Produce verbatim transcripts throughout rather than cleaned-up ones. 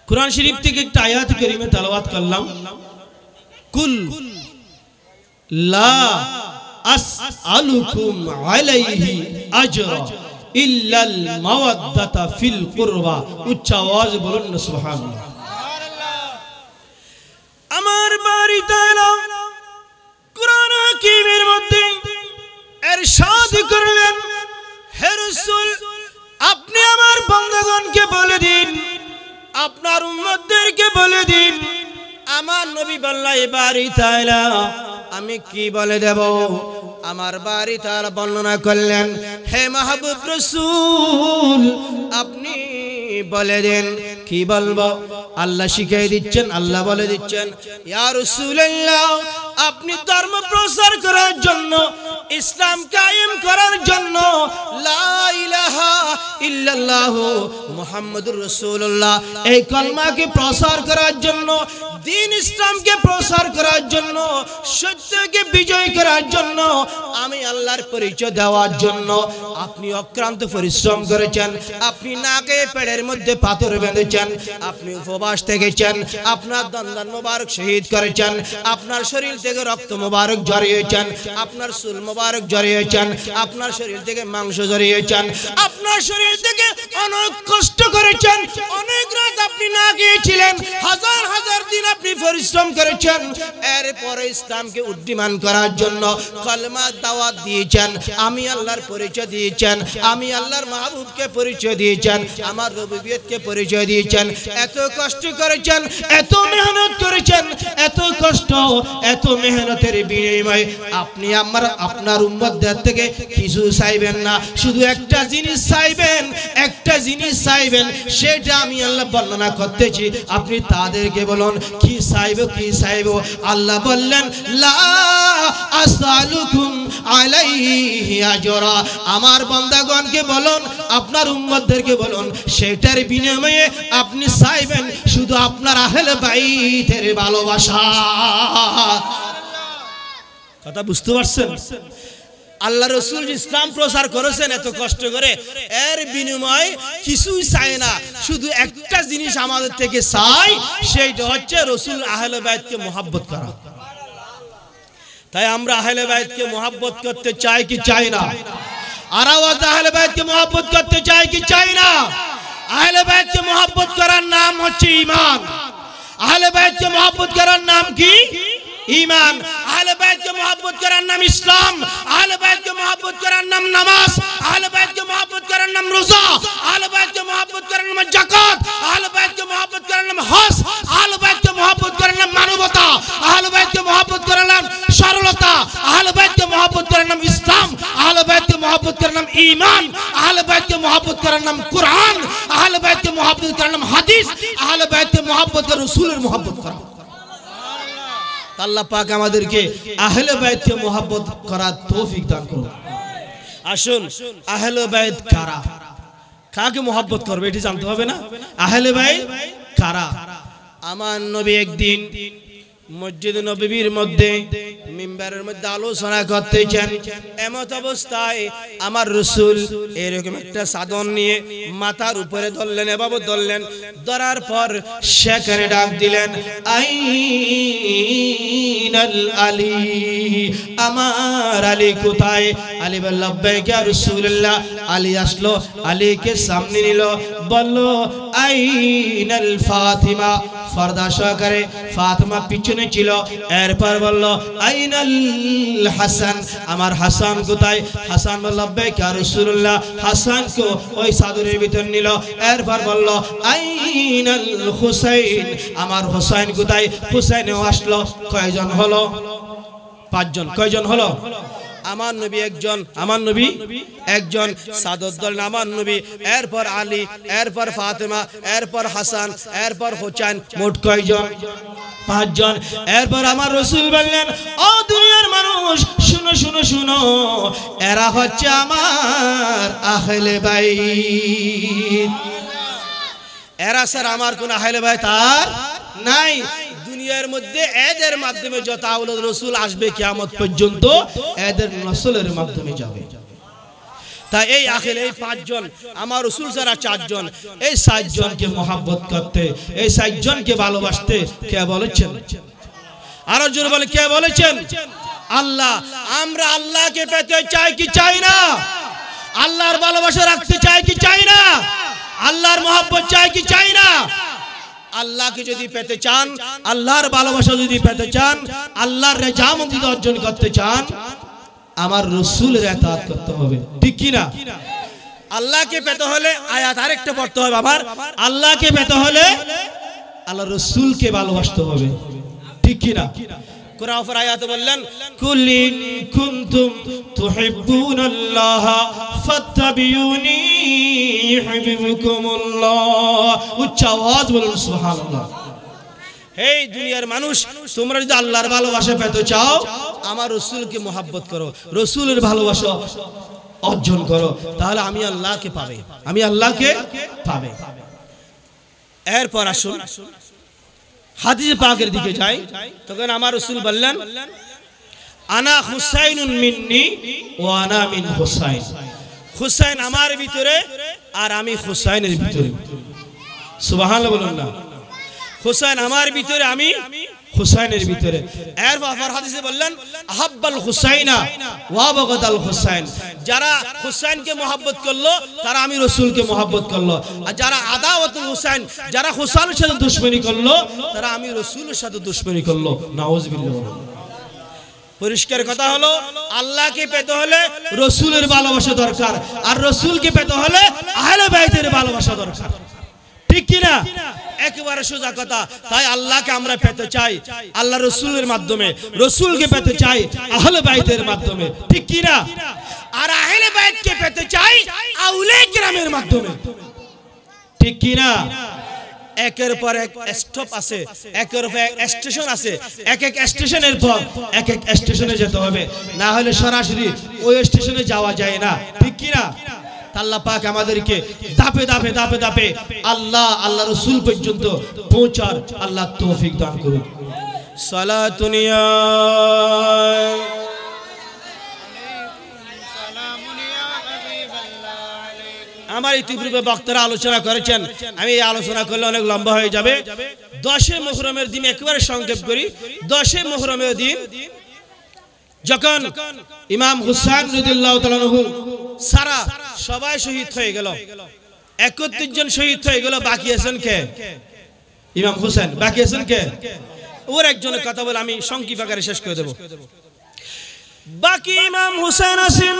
কুরআন শরীফ থেকে একটা আয়াত কারিমে তেলাওয়াত করলাম, কুল লা আসআলুকুম আলাইহি আজরা ইল্লাল মাওয়াদ্দাতা ফিল কুরবা। উচ্চ আওয়াজে বলুন না সুবহানাল্লাহ। আমার বাড়ি তাআলা কুরআন হাকিমের মধ্যে ইরশাদ করলেন, হে রাসূল আপনি আমার বান্দাগণকে বলে দিন, আপনার উম্মতদেরকে বলে দিন। আমার নবী বললেন বাড়ি তাআলা আমি কি বলে দেব? আমার বাড়ি তাআলা বর্ণনা করলেন, হে মাহবুব রাসূল আপনি বলে দেন। কি বলবো? আল্লাহ শিখিয়ে দিচ্ছেন, আল্লাহ বলে দিচ্ছেন, ইয়া রাসূলুল্লাহ আপনি ধর্ম প্রচার করার জন্য, ইসলাম কায়েম করার জন্য লা ইলাহা ইল্লাল্লাহ মুহাম্মাদুর রাসূলুল্লাহ এই কলমাকে প্রচার করার জন্য, দ্বীন ইসলামকে প্রচার করার জন্য, সত্যকে বিজয় করার জন্য, আমি আল্লাহর পরিচয় দেওয়ার জন্য আপনি অক্লান্ত পরিশ্রম করেছেন। আপনি নাকে পেটের মধ্যে পাথর বেঁধেছেন, আপনি উপবাস থেকেছেন, আপনার দন্দান মোবারক শহীদ করেছেন, আপনার শরীর থেকে রক্ত মোবারক ঝরিয়েছেন, আপনার চুল মোবারক ঝরিয়েছেন, আপনার শরীর থেকে মাংস ঝরিয়েছেন, আপনার শরীর থেকে অনেক কষ্ট করেছেন, অনেক রাত আপনি না গিয়েছিলেন, হাজার হাজার দিন আপনি পরিশ্রম করেছেন। এরপরে ইসলামকে উদ্দীমান করার জন্য কলমা দাওয়াত দিয়েছেন, আমি আল্লাহর পরিচয় দিয়েছেন, আমি আল্লাহর মাহবুবকে পরিচয় দিয়েছেন, আমার রুবুবিয়তকে পরিচয় দিয়েছেন। এত কষ্ট করেছেন, এত মেহনত করেছেন, এত কষ্ট এত মেহনতের বিনিময়ে আপনি আমার আপনার উম্মতদের থেকে কিছু চাইবেন না, শুধু একটা জিনিস চাইবেন, একটা জিনিস চাইবেন, সেটা আমি আল্লাহ বর্ণনা করতেছি, আপনি তাদেরকে বলুন কি চাইব, কি চাইব? আল্লাহ বললেন লা আসআলুকুম আলাইহি আজরা, আমার বান্দাগণকে বলুন, আপনার উম্মতদেরকে বলুন, সেটার বিনিময়ে আপনি চাইবেন শুধু আপনার আহলে বাইতের ভালোবাসা। কথা বুঝতে পারছেন? আল্লাহ রাসূল ইসলাম প্রচার করেছেন এত কষ্ট করে, এর বিনিময়ে কিছুই চায় না, শুধু একটা জিনিস আমাদের থেকে চাই, সেইটা হচ্ছে রাসূল আহলে বাইতকে মুহাব্বত করা। তাই আমরা আহলে বাইতকে মুহাব্বত করতে চাই কি চাই না? আর আওয়াজ আহলে বাইতকে মুহাব্বত করতে চাই কি চাই না? আহলে বাইতকে মুহাব্বত করার নাম হচ্ছে ঈমান। আহলে বাইতকে মুহাব্বত করার নাম কি? ঈমান। আহলে বাইতকে মুহাব্বত করার নাম ইসলাম। আহলে বাইতকে মুহাব্বত করার নাম নামাজ। আহলে বাইতকে মুহাব্বত করার নাম রোজা। আহলে বাইতকে মুহাব্বত করার নাম যাকাত। আহলে বাইতকে মুহাব্বত করার নাম হজ। আহলে বাইতকে মুহাব্বত করার নাম মানবতা। আহলে বাইতকে মুহাব্বত করার নাম সরলতা। আহলে বাইতকে মুহাব্বত করার নাম ইসলাম। আহলে বাইতকে মুহাব্বত করার নাম ঈমান। আহলে বাইতকে মুহাব্বত করার নাম কুরআন। আহলে বাইতকে মুহাব্বত করার নাম হাদিস। আহলে বাইতকে মুহাব্বত করার রাসূলের মুহাব্বত করা। আল্লাহ পাক আমাদেরকে আহলে বাইতকে মুহাব্বত করার তৌফিক দান করুন। আসুন আহলে বাইত কারা, কাকে মুহাব্বত করবে এটি জানতে হবে না? আহলে বাইত কারা? আমার নবী একদিন মসজিদ নববীর মধ্যে মিম্বারের মধ্যে আলোচনা করতেছেন, এমত অবস্থায় আমার রাসূল এরকম একটা চাদর নিয়ে মাথার উপরে ধরলেন, এভাবে ধরলেন, ধরার পর সেখানে ডাক দিলেন, আইনাল আলী, আমার আলী কোথায়? আলী বলল লাব্বাইক ইয়া রাসূলুল্লাহ। আলী আসলো, আলীকে সামনে নিল, বলল আইনাল ফাতিমা, পর্দা সহকারে ফাতিমা পিছনে ছিল। এরপর বলল আইনাল হাসান, আমার হাসান কোথায়? হাসান বলল লাব্বাইক ইয়া রাসূলুল্লাহ। হাসানকে ওই চাদরের ভিতর নিল। এরপর বলল আইনাল হুসাইন, আমার হুসাইন কোথায়? হুসাইনও আসলো। কয়জন হলো? পাঁচজন। কয়জন হলো? আমার নবী একজন, আমার নবী একজন, চাদর ধরলেন আমার নবী, এরপর আলী, এরপর ফাতেমা, এরপর হাসান, এরপর হুসাইন, মোট কয়জন? পাঁচজন। এরপর আমার রাসূল বললেন, ও দুনিয়ার মানুষ শুনো শুনো শুনো, এরা হচ্ছে আমার আহলে বাইত। এরা স্যার আমার কোন আহলে বাইত আর নাই। দুনিয়ার মধ্যে এদের মাধ্যমে যত আওলাদ রাসূল আসবে কিয়ামত পর্যন্ত এদের নসলের মাধ্যমে যাবে। তাই এই আখির এই পাঁচজন আমার রাসূল যারা চারজন এই সাতজনকে মহব্বত করতে এই সাতজনকে ভালোবাসতে কে বলেছেন আরো জোরে বলে কে বলেছেন আল্লাহ আমরা আল্লাহকে পেতে চাই কি চাই না আল্লাহর ভালোবাসা রাখতে চাই কি চাই না আল্লাহর মহব্বত চাই কি চাই না আল্লাহকে যদি পেতে চান আল্লাহর ভালোবাসা যদি পেতে চান আল্লাহর রেজামন্দি অর্জন করতে চান আমার রাসূলের ইতাআত করতে হবে ঠিক কি না আল্লাহকে পেতে হলে আয়াত আরেকটা পড়তে হবে আবার আল্লাহকে পেতে হলে আল্লাহর রাসূলকে ভালোবাসতে হবে ঠিক কি না কোরআন এর আয়াতে বললেন কুলিন কুনতুম তুহিব্বুনাল্লাহ ফাত্তাবিউনি ইউহিব্বুকুমুল্লাহ উচ্চ আওয়াজ বলুন সুবহানাল্লাহ হে দুনিয়ার মানুষ তোমরা যদি আল্লাহর ভালোবাসা পেতে চাও আমার রাসূলকে মহব্বত করো রাসূলের ভালোবাসা অর্জন করো তাহলে আমি আল্লাহকে পাবে আমি আল্লাহকে পাবে এরপর আসুন হাদিস পাকের দিকে যাই তখন আমার রাসূল বললেন আনা হুসাইনুন মিন্নি ওয়া আনা মিন হুসাইন হুসাইন আমার ভিতরে আর আমি হুসাইনের ভিতরে সুবহানাল্লাহ বলুন না হুসাইন আমার ভিতরে আমি হুসাইনের ভিতরে এরপর হাদিসে বললেন আহাব্বাল হুসাইনা ওয়া বাগাদাল হুসাইন যারা হুসাইনকে মহব্বত করলো তারা আমি রাসূলকে মহব্বত করলো আর যারা আদাওয়াতুল হুসাইন যারা হুসাইনের সাথে দুশমনি করলো তারা আমি রাসূলের সাথে দুশমনি করলো নাউযুবিল্লাহ পরিষ্কার কথা হলো আল্লাহকে পেতে হলে রাসূলের ভালোবাসা দরকার আর রাসূলকে পেতে হলে আহলে বাইতের ভালোবাসা দরকার ঠিক কি না একেবারে সোজা কথা তাই আল্লাহকে আমরা পেতে চাই আল্লাহ রাসূলের মাধ্যমে রাসূলকে পেতে চাই আহলে বাইতের মাধ্যমে ঠিক কি না আর আহলে বাইতকে পেতে চাই আউলিয়া কিরামের মাধ্যমে ঠিক কি না একের পর এক স্টপ আছে একের পর এক স্টেশন আছে এক এক স্টেশনের পর এক এক স্টেশনে যেতে হবে না হলে সরাসরি ওই স্টেশনে যাওয়া যায় না ঠিক কি না আল্লাহ পাক আমাদেরকে দাপে দাপে দাপে দাপে আল্লাহ আল্লাহ রাসূল পর্যন্ত পৌঁছার আল্লাহ তৌফিক দান করুন সালাতুন ইয়া আমার ইতিপূর্বে বক্তারা আলোচনা করেছেন আমি এই আলোচনা করলে অনেক লম্বা হয়ে যাবে দশে মুহররমের দিন একেবারে সংক্ষেপ করি দশে মুহররমের দিন যখন ইমাম হুসাইন রাদিয়াল্লাহু তাআলা আনহু সারা সবাই শহীদ হয়ে গেল একত্রিশ জন শহীদ হয়ে গেল বাকি আছেন কে ইমাম হুসাইন বাকি আছেন কে ওর একজনের কথা বলে আমি সংক্ষিপ্ত আকারে শেষ করে দেব বাকি ইমাম হুসাইন আছেন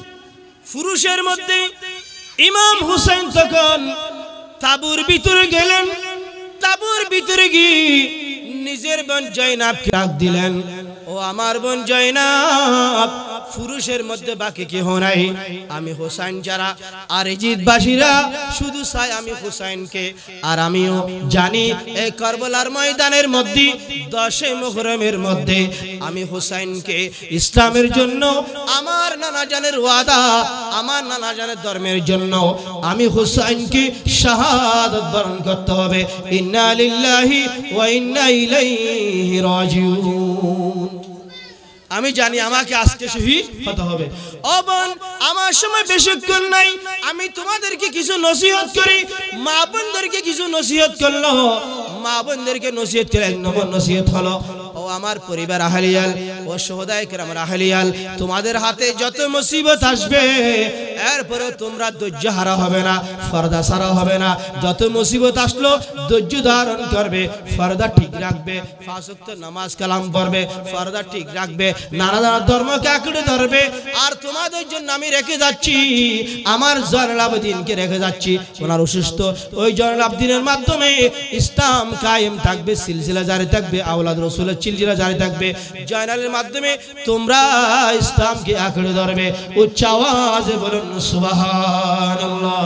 পুরুষের মধ্যে ইমাম হুসাইন তখন তাবুর ভিতরে গেলেন তাবুর ভিতরে গিয়ে নিজের বোন জয়নাবকে ডাক দিলেন ও আমার বোন জয়নাব পুরুষের মধ্যে বাকি কেহ নাই আমি হুসাইন যারা আর ইজিদবাসীরা শুধু চাই আমি হুসাইনকে আর আমিও জানি এই কারবালার ময়দানের মধ্যে দশে মুহররমের মধ্যে আমি হুসাইনকে ইসলামের জন্য আমার নানা জানের ওয়াদা আমার নানা জানের ধর্মের জন্য আমি হুসাইনকে শাহাদাত বরণ করতে হবে ইন্না লিল্লাহি ওয়া ইন্না ইলাইহি রাজিউন আমি জানি আমাকে আজকে শহীদ হতে হবে ও বোন আমার সময় বেশিক্ষণ নাই আমি তোমাদেরকে কিছু নসিহত করি মা বোনদেরকে কিছু নসিহত করলো মা বোনদেরকে নসিহত করে এক নম্বর নসিহত হলো ও আমার পরিবার আহলিয়াল ও শুহাদায়ে কেরাম আহলিয়াল তোমাদের হাতে যত মুসিবত আসবে এরপরে তোমরা ধৈর্য হারা হবে না পর্দা সারা হবে না যত মুসিবত আসলো ধৈর্য ধারণ করবে পর্দা ঠিক রাখবে পাঁচ ওয়াক্ত নামাজ কালাম পড়বে পর্দা ঠিক রাখবে নানা নানা ধর্মকে আঁকড়ে ধরবে আর তোমাদের জন্য আমি রেখে যাচ্ছি আমার জয়নুল আবেদিনকে রেখে যাচ্ছি ওনার অসুস্থ ওই জয়নুল আবেদিনের মাধ্যমে ইসলাম কায়েম থাকবে সিলসিলা জারি থাকবে আওলাদ রাসূলের সিলসিলা জারি থাকবে জয়নালের মাধ্যমে তোমরা ইসলামকে আঁকড়ে ধরবে উচ্চ আওয়াজে বলুন সুবহানাল্লাহ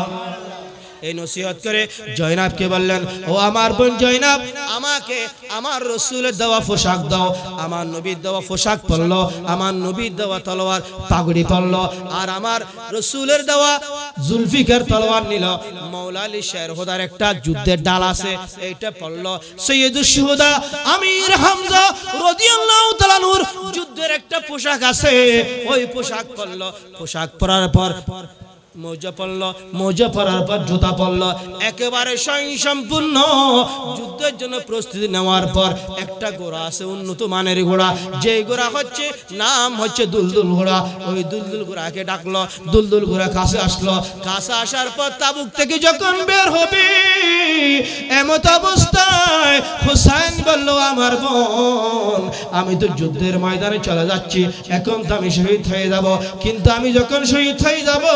এই নসিহত করে জয়নাবকে বললেন ও আমার বোন জয়নাব আমাকে আমার রাসূলের দেওয়া পোশাক দাও আমার নবীর দেওয়া পোশাক পরলো আমার নবীর দেওয়া তলোয়ার পাগড়ি পরলো আর আমার রাসূলের দেওয়া জুলফিকার তলোয়ার নিল মাওলা আলী শের হোদার একটা যুদ্ধের ডাল আছে এইটা পরলো সৈয়দুশ শুহাদা আমির হামজা রাদিয়াল্লাহু তাআলা নূর যুদ্ধের একটা পোশাক আছে ওই পোশাক পরলো পোশাক পরার পর মোজা পরলো, মোজা পরার পর জুতা পরলো, একেবারে স্বয়ংসম্পূর্ণ যুদ্ধের জন্য প্রস্তুতি নেওয়ার পর একটা ঘোড়া আছে উন্নত মানের ঘোড়া, যে ঘোড়া হচ্ছে নাম হচ্ছে দুলদুল ঘোড়া। ওই দুলদুল ঘোড়াকে ডাকলো, দুলদুল ঘোড়া কাছে আসলো। কাছে আসার পর তাবুক থেকে যখন বের হবে এমত অবস্থায় হুসাইন বলল, আমার বোন আমি তো যুদ্ধের ময়দানে চলে যাচ্ছি, এখন তো আমি শহীদ হয়ে যাব, কিন্তু আমি যখন শহীদ হয়ে যাব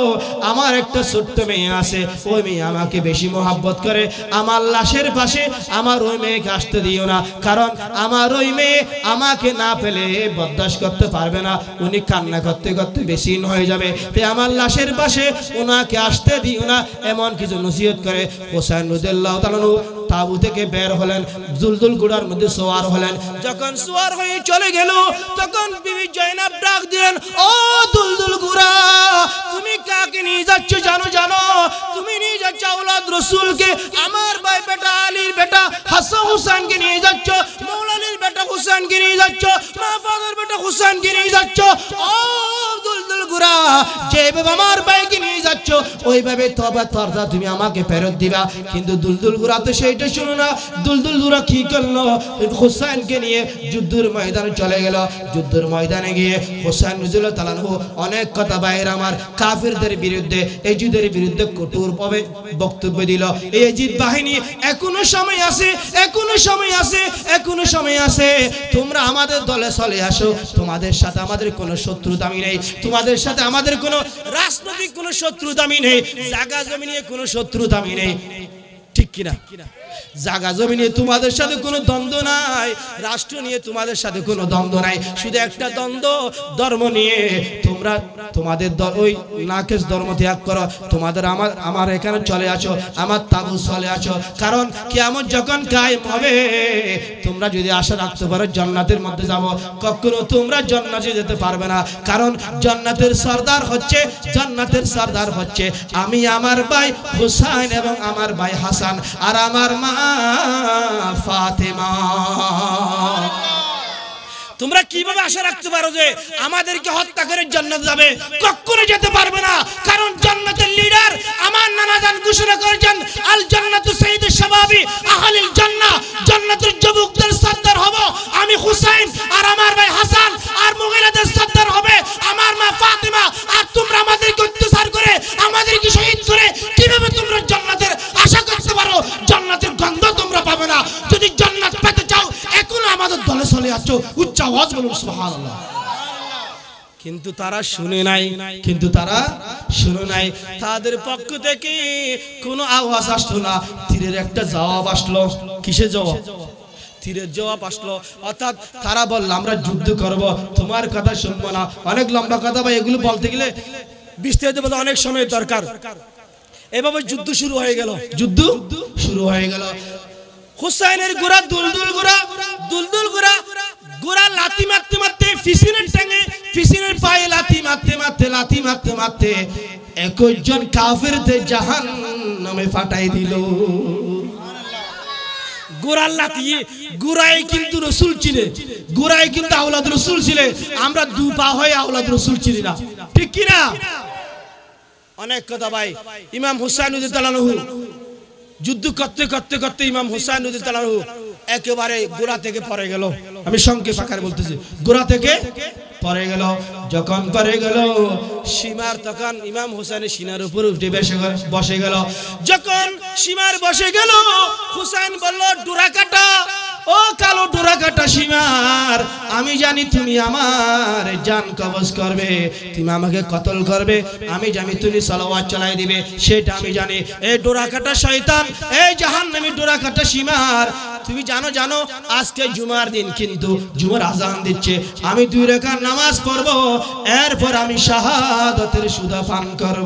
আমার একটা ছোট্ট মেয়ে আছে, ওই মেয়ে আমাকে বেশি মোহাব্বত করে, আমার লাশের পাশে আমার ওই মেয়েকে আসতে দিও না, কারণ আমার ওই মেয়ে আমাকে না পেলে বরদাস্ত করতে পারবে না, উনি কান্না করতে করতে বেশি হয়ে যাবে, তাই আমার লাশের পাশে ওনাকে আসতে দিও না, এমন কিছু নসিহত করে। হোসেন রাদিয়াল্লাহু তাআলা তাবু থেকে বের হলেন, দুলদুল ঘোড়ার মধ্যে সওয়ার হলেন। যখন সওয়ার হয়ে চলে গেল তখন বিবি জয়নাব ডাক দিলেন, ও দুলদুল ঘোড়া তুমি কাকে নিয়ে যাচ্ছ জানো? জানো তুমি নিয়ে যাচ্ছ আওলাদ রাসূলকে, আমার ভাই বেটা আলীর বেটা হাসান হুসাইনকে নিয়ে যাচ্ছ, মৌলানির বেটা হুসাইনকে নিয়ে যাচ্ছ, মা ফাদার বেটা হুসাইনকে নিয়ে যাচ্ছ। ও দুলদুল ঘোড়া যেভাবে আমার ভাইকে নিয়ে যাচ্ছ ওইভাবে তবা তরদা তুমি আমাকে ফেরত দিবা। কিন্তু দুলদুল ঘোড়া তো সেইটা শুনো না। দুলদুল ঘোড়া কি করলো? হুসাইনকে নিয়ে যুদ্ধের ময়দানে চলে গেল। যুদ্ধের ময়দানে গিয়ে হুসাইন রাদিয়াল্লাহু তাআলা অনেক কথা বাইরে আমার কাফিরদের বিরুদ্ধে, এজিদের বিরুদ্ধে কঠোরভাবে বক্তব্য দিল। এই এজিদ বাহিনী এখনো সময় আছে, এখনো সময় আছে, এখনো সময় আছে, তোমরা আমাদের দলে চলে আসো, তোমাদের সাথে আমাদের কোনো শত্রুতা নেই, তোমাদের সাথে আমাদের কোনো রাজনৈতিক কোনো শত্রুতা নেই, জায়গা জমি নিয়ে কোনো শত্রুতা নেই, ঠিক কিনা? জায়গা জমি নিয়ে তোমাদের সাথে কোনো দ্বন্দ্ব নাই, রাষ্ট্র নিয়ে তোমাদের সাথে কোনো দ্বন্দ্ব নাই, শুধু একটা দ্বন্দ্ব ধর্ম নিয়ে। তোমরা তোমাদের ওই নাকেশ ধর্ম ত্যাগ করো, তোমাদের আমার আমার এখানে চলে আসো, আমার তাবু চলে আসো, কারণ কিয়ামত যখন কায়েম হবে তোমরা যদি আশা রাখতে পারো জান্নাতের মধ্যে যাব, কখনো তোমরা জান্নাতে যেতে পারবে না, কারণ জান্নাতের সরদার হচ্ছে জান্নাতের সরদার হচ্ছে আমি, আমার ভাই হুসাইন এবং আমার ভাই হাসান আর আমার মা ফাতেমা। তোমরা কিভাবে আশা রাখতে পারো যে আমাদেরকে হত্যা করে জান্নাত যাবে? কখনো যেতে পারবে না, কারণ জান্নাতের লিডার আমার নানা জান ঘোষণা করেছেন, আল জান্নাতু সাইয়্যিদুশ শাবাবি আহলিল জান্নাহ, জান্নাতের যুবকদের সরদার হব আমি হুসাইন, আর আমার ভাই হাসান, আর মুগিরাদের সরদার হবে আমার মা ফাতেমা। আর তোমরা আমাদেরকে অত্যাচার করে আমাদেরকে শহীদ করে কিভাবে তোমরা জান্নাতের আশা করতে পারো? জান্নাতের গন্ধ তোমরা পাবে না। যদি জান্নাত পেতে চাও এখনো আমাদের দলে চলে আসো, উচ্চ আওয়াজ বলুন সুবহানাল্লাহ। কিন্তু তারা শুনে নাই, কিন্তু তারা শুনে নাই, তাদের পক্ষ থেকে কোনো আওয়াজ আসলো না, তীরের একটা জবাব আসলো। কিসের জবাব? তীরের জবাব আসলো, অর্থাৎ তারা বলল আমরা যুদ্ধ করব, তোমার কথা শুনবো না। অনেক লম্বা কথা ভাই, এগুলো বলতে গেলে বিস্তারিত বলতে অনেক সময় দরকার। এভাবে যুদ্ধ শুরু হয়ে গেল, যুদ্ধ শুরু হয়ে গেল। হুসাইনের ঘোড়া দুলদুল ঘোড়া, দুলদুল ঘোড়া ঘোড়া লাথি মারতে মারতে ফিসিনের টাঙে, ফিসিনের পায়ে লাথি মারতে মারতে লাথি মারতে মারতে একুশ জন কাফেরদের জাহান্নামে ফাটাই দিল। গোড়ার লাথি, গোড়াই কিন্তু রসুল ছিলে, গোড়াই কিন্তু আওলাদ রসুল ছিলে, আমরা দু পা হয়ে আওলাদ রসুল চিনি না, ঠিক কিনা? অনেক কথা ভাই। ইমাম হুসাইন রাদিয়াল্লাহু যুদ্ধ করতে করতে করতে ইমাম হুসাইন রাদিয়াল্লাহু একেবারে গোড়া থেকে পড়ে গেল। আমি সংক্ষেপ আকারে বলতেছি, গোড়া থেকে পড়ে গেল। যখন পড়ে গেল সীমার, তখন ইমাম হুসাইনের সিনার উপর উঠে বসে গেল। যখন সীমার বসে গেল হুসাইন বলল, ডোরা কাটা, ও কালো ডোরা কাটা সীমার, আমি জানি তুমি আমার জান কবজ করবে, তুমি আমাকে কতল করবে, আমি জানি তুমি সালাওয়াত চালাই দিবে, সেটা আমি জানি। এই ডোরা কাটা শয়তান, এই জাহান্নামী ডোরা কাটা সীমার, তুমি জানো জানো আজকে জুমার দিন, কিন্তু জুমার আজান দিচ্ছে, আমি দুই রাকাত নামাজ পড়ব, এরপর আমি শাহাদাতের সুদা পান করব।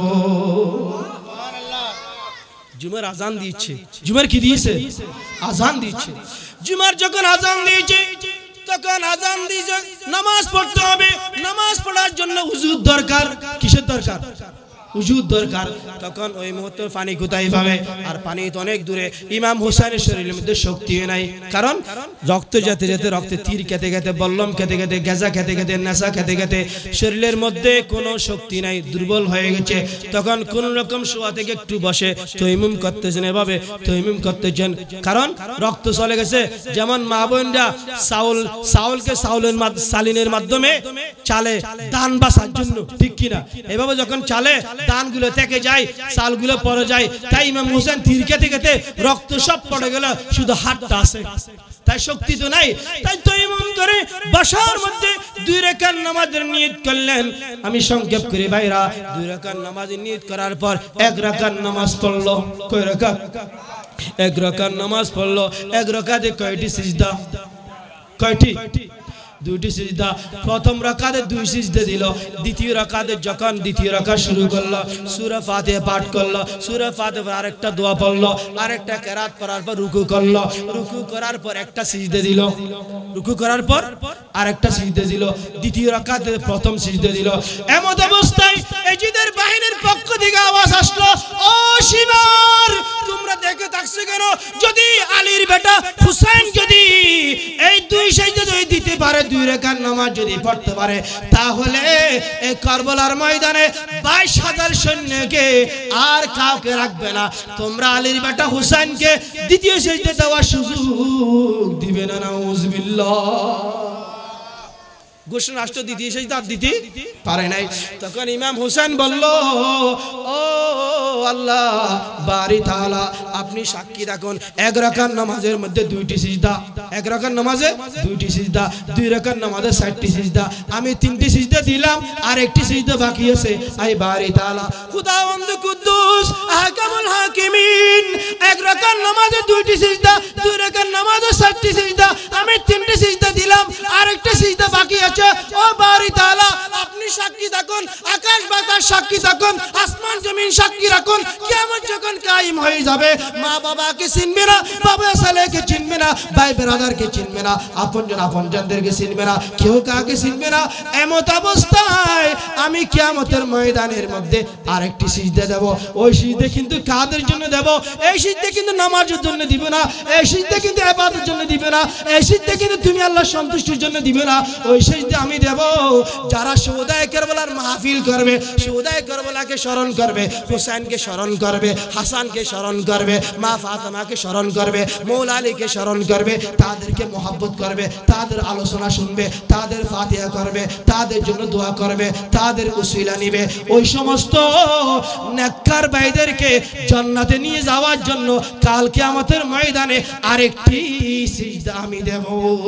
জুমার আজান দিচ্ছে, জুমার কি দিয়েছে? আজান দিচ্ছে। জুমার যখন আজান দিয়েছে তখন আজান দিয়েছে নামাজ পড়তে হবে, নামাজ পড়ার জন্য হুজুর দরকার। কিসের দরকার? উজুদ দরকার, তখন ওই মুহূর্তে পানি কোথায় পাবে? আর পানি তো অনেক দূরে। ইমাম হুসাইনের শরীরের মধ্যে শক্তি নাই, কারণ রক্ত যেতে যেতে, রক্তে তীর খেতে খেতে, বল্লম খেতে খেতে, গেজা খেতে খেতে, নেশা খেতে খেতে শরীরের মধ্যে কোনো শক্তি নাই, দুর্বল হয়ে গেছে। তখন কোন রকম শোয়া থেকে একটু বসে তৈমুম করতেছেন, এভাবে তৈমুম করতেছেন, কারণ রক্ত চলে গেছে। যেমন মা বোনরা চাউল চাউলকে চাউলের সালিনের মাধ্যমে চালে ধান বাসার জন্য, ঠিক কিনা? এভাবে যখন চালে ধানগুলো থেকে যায়, চালগুলো পড়ে যায়, তাই ইমাম হোসেন তীর খেতে খেতে রক্ত সব পড়ে গেল, শুধু হাতটা আছে, তাই শক্তি তো নাই। তাই তৈমুম করে বাসার মধ্যে দুই রাকাত নামাজের নিয়ত করলেন। আমি সংক্ষেপ করে ভাইরা, দুই রাকাত নামাজের নিয়ত করার পর এক রাকাত নামাজ পড়লো। কয় রাকাত? এক রাকাত নামাজ পড়লো। এক রাকাতে কয়টি সিজদা? কয়টি? দুইটি সিজদা। প্রথম রাকাতে দুই সিজদা দিল। দ্বিতীয় রাকাতে যখন দ্বিতীয় রাকাত শুরু করলো, সূরা ফাতিহা পাঠ করলো, সূরা ফাতিহার আরেকটা দোয়া পড়লো, আরেকটা কিরাত পড়ার পর রুকু করলো, রুকু করার পর একটা সিজদা দিল, রুকু করার পর আরেকটা সিজদা দিল, দ্বিতীয় রাকাতে প্রথম সিজদা দিল। এমত অবস্থায় এজিদের বাহিনীর পক্ষ থেকে আওয়াজ আসলো, ও শিবার, তোমরা দেখে থাকছো কেন? যদি আলীর বেটা হুসাইন যদি এই দুই সিজদা যদি দিতে পারে, দুই রাকাত নামাজ যদি পড়তে পারে, তাহলে এই কারবালার ময়দানে বাইশ হাজার সৈন্যকে আর কাউকে রাখবে না। তোমরা আলীর বেটা হুসাইনকে দ্বিতীয় সিজদা দেওয়ার সুযোগ দিবে না। নাউজুবিল্লাহ। ঘোষণা রাষ্ট্র দ্বিতীয় সিজদা দিতে পারে নাই। তখন ইমাম হোসেন বলল, ও আল্লাহ বারি তাআলা, আপনি সাক্ষী রাখুন, এক রাকাত নামাজের মধ্যে দুইটি সিজদা, এক রাকাত নামাজে দুইটি সিজদা, দুই রাকাত নামাজে ষাটটি সিজদা, আমি তিনটি সিজদা দিলাম, আর একটি সিজদা বাকি আছে। আই বারি তাআলা খুদাবন্দ কুদ্দুস আহকামুল হাকিমিন, এক রাকাত নামাজে দুইটি সিজদা, দুই রাকাত নামাজে ষাটটি সিজদা, আমি তিনটি সিজদা দিলাম, আর একটা সিজদা বাকি আছে। ও বারি তাআলা, আপনি সাক্ষী থাকুন, আকাশ বাতাস সাক্ষী থাকুন, আসমান জমিন সাক্ষী রাখুন, কিয়ামত যখন কায়েম হয়ে যাবে, মা বাবাকে চিনবে না, বাবা ছেলেকে চিনবে না, ভাই ব্রাদারকে চিনবে না, আপনজন আপনজনদেরকে চিনবে না, কেউ কাকে চিনবে না। এমত অবস্থায় আমি কিয়ামতের ময়দানের মধ্যে আরেকটি সিজদা দেব। ওই সিজদা কিন্তু কাদের জন্য দেব? এই সিজদা কিন্তু নামাজের জন্য দিবে না, এই সিজদা কিন্তু ইবাদতের জন্য দিবে না, এই সিজদা কিন্তু তুমি আল্লাহর সন্তুষ্টির জন্য দিবে না। ওই সিজদা আমি দেব যারা শুহাদায়ে কারবালার মাহফিল করবে, শুহাদায়ে কারবালাকে স্মরণ করবে, হুসাইনকে স্মরণ করবে, হাসানকে স্মরণ করবে, মা ফাতেমাকে স্মরণ করবে, মৌলা আলীকে স্মরণ করবে, তাদেরকে মহব্বত করবে, তাদের আলোচনা শুনবে, তাদের ফাতিহা করবে, তাদের জন্য দোয়া করবে, তাদের উসিলা নিবে। ওই সমস্ত নেককার ভাইদেরকে জান্নাতে নিয়ে যাওয়ার জন্য কাল কিয়ামতের ময়দানে আরেকটি সিজদা আমি দেব।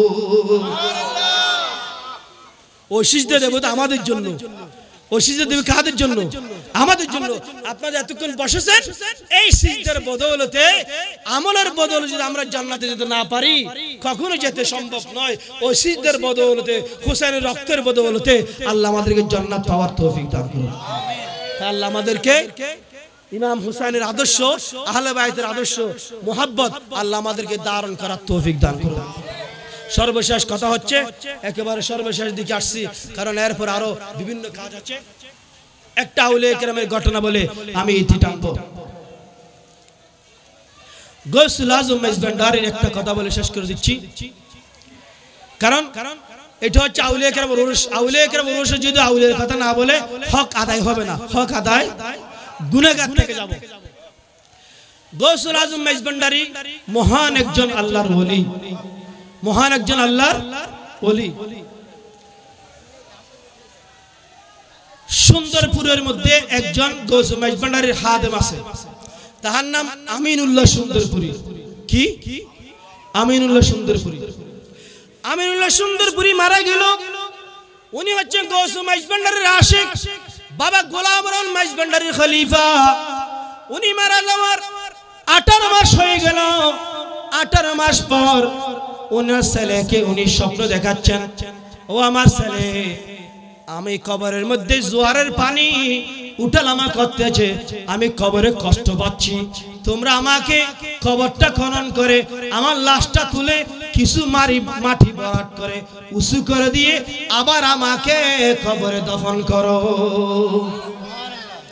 ওই সিজদা দেব তো আমাদের জন্য। ওই সিজদা দেব কাদের জন্য? আমাদের জন্য। আপনারা এতক্ষণ বসেছেন, এই সিজদার বদৌলতে, আমলের বদৌলতে যদি আমরা জান্নাতে যেতে না পারি, কখনো যেতে সম্ভব নয়। ওই সিজদার বদৌলতে, হুসাইনের রক্তের বদৌলতে আল্লাহ আমাদেরকে জান্নাত পাওয়ার তৌফিক দান করুন। আল্লাহ আমাদেরকে ইমাম হুসাইনের আদর্শ, আহলে বাইতের আদর্শ, মুহাব্বত আল্লাহ আমাদেরকে ধারণ করার তৌফিক দান করুন। সর্বশেষ কথা হচ্ছে, একেবারে সর্বশেষ দিকে আসছি, কারণ এরপর আরো বিভিন্ন কাজ আছে। একটা আউলিয়া কেরামের ঘটনা বলে আমি ইতি টানবো। গৌসুল আজম মেজবান্ডারির একটা কথা বলে শেষ করে দিচ্ছি, কারণ এটা হচ্ছে আউলিয়া কেরামের উরুস। আউলিয়া কেরামের উরুসে যদি আউলিয়ার কথা না বলে হক আদায় হবে না, হক আদায় গুনাহগার থেকে যাব। গৌসুল আজম মেজবান্ডারি মহান একজন আল্লাহর ওলি, মহান একজন আল্লাহর ওলি। সুন্দরপুরের মধ্যে একজন গৌস মেজবান্ডারির খাদেম আছে, তার নাম আমিনুল্লাহ সুন্দরপুরি। কি? আমিনুল্লাহ সুন্দরপুরি। আমিনুল্লাহ সুন্দরপুরি মারা গেল। উনি হচ্ছেন গৌস মেজবান্ডারির আশিক, বাবা গোলাম রহমান মেজবান্ডারির খলিফা। উনি মারা যাওয়ার আঠারো মাস হয়ে গেল। আঠারো মাস পর ওনার ছেলেকে উনি স্বপ্ন দেখাচ্ছেন, ও আমার ছেলে, আমি কবরের মধ্যে জোয়ারের পানি উঠানামা করতেছে, আমি কবরে কষ্ট পাচ্ছি, তোমরা আমাকে কবরটা খনন করে আমার লাশটা তুলে কিছু মারি মাটি ভরাট করে উঁচু করে দিয়ে আবার আমাকে কবরে দফন করো।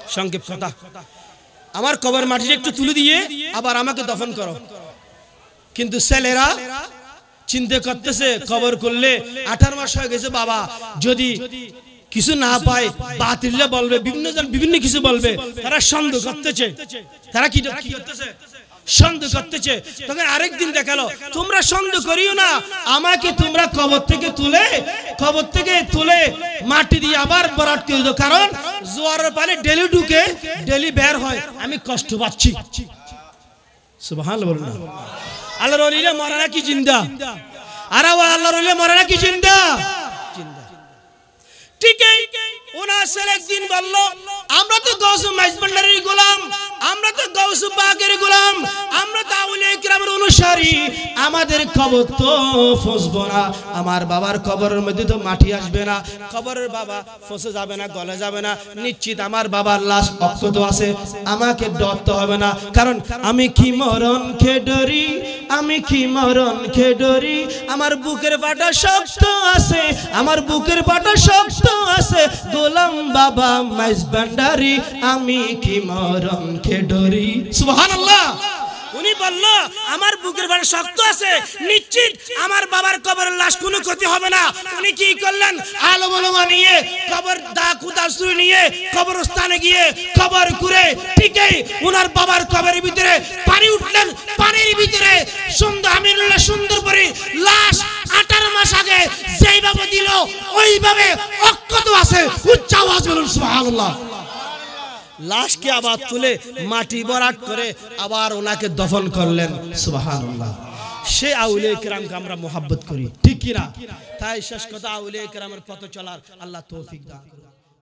সংক্ষেপ কথা, আমার কবর মাটিটা একটু তুলে দিয়ে আবার আমাকে দফন করো। কিন্তু ছেলেরা চিন্তা করতেছে কবর করলে আঠারো মাস হয়ে গেছে বাবা, যদি কিছু না পায় বাতিলরা বলবে, বিভিন্ন জন বিভিন্ন কিছু বলবে, তারা সন্দেহ করতেছে। তারা কি করতেছে? সন্দেহ করতেছে। তখন আরেকদিন দেখালো, তোমরা সন্দেহ করিও না, আমাকে তোমরা কবর থেকে তুলে কবর থেকে তুলে মাটি দিয়ে আবার বরাট করে দাও, কারণ জোয়ারের পানি ডেলি ঢুকে ডেলি বের হয়, আমি কষ্ট পাচ্ছি। সুবহানাল্লাহ বলুন। আল্লাহর ওলিরা মরে না কি জিন্দা? আর আল্লাহর ওলিরা মরে না কি জিন্দা? জিন্দা। ঠিক ওনার ছেলে একদিন বলল, আমরা তো গাউসুল মাইজবান্ডারির গোলাম, আমরা তো গাউসুল পাকের গোলাম, আমরা তো আউলিয়া কিরামের অনুসারী, আমাদের কবর তো ফসবো না, আমার বাবার কবরের মধ্যে তো মাটি আসবে না, কবরের বাবা ফসে যাবে না, গলে যাবে না, নিশ্চিত আমার বাবার লাশ অক্ষত আছে, আমাকে ডরতে হবে না, কারণ আমি কি মরণ খে ডরি, আমি কি মরণ খে ডরি, আমার বুকের পাটা শক্ত আছে, আমার বুকের পাটা শক্ত আছে, গোলাম বাবা মাইজবান্ডারি, আমি কি মরণ খে ডরি। সুবহানাল্লাহ। উনি বলল, আমার বুকের পাটা শক্ত আছে, নিশ্চিত আমার বাবার কবরের লাশ কোনো ক্ষতি হবে না। উনি কি করলেন? আলো বলমা নিয়ে কবর দা কুদা শুরু নিয়ে কবরস্থানে গিয়ে কবর করে ঠিকই ওনার বাবার কবরের ভিতরে পানি উঠলেন, পানির ভিতরে সুন্দর আমিনুল্লাহ সুন্দর করে লাশ আঠারো মাস আগে যেইভাবে দিল ওইভাবে অক্ষত আছে। উচ্চ আওয়াজ বলুন সুবহানাল্লাহ। লাশকে আবার তুলে মাটি ভরাট করে আবার ওনাকে দফন করলেন। সুবহানাল্লাহ। সে আউলিয়া কিরামকে আমরা মোহাব্বত করি, ঠিক কি না? তাই শেষ কথা, আউলিয়া কিরামের পথে চলার আল্লাহ তৌফিক দান করুন।